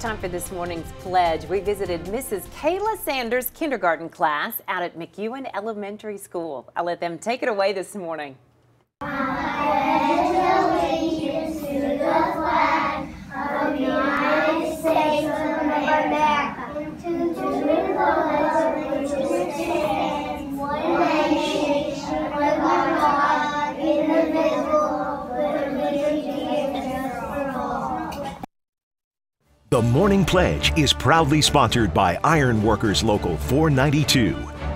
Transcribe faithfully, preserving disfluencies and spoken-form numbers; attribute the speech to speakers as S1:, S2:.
S1: time for this morning's pledge. We visited Missus Kayla Sanders' kindergarten class out at McEwen Elementary School. I'll let them take it away this morning.
S2: I pledge allegiance to the flag of the United States of America, and to the republic for which it stands, one nation, under God, indivisible, with liberty and justice for all.
S3: The Morning Pledge is proudly sponsored by Iron Workers Local four ninety-two.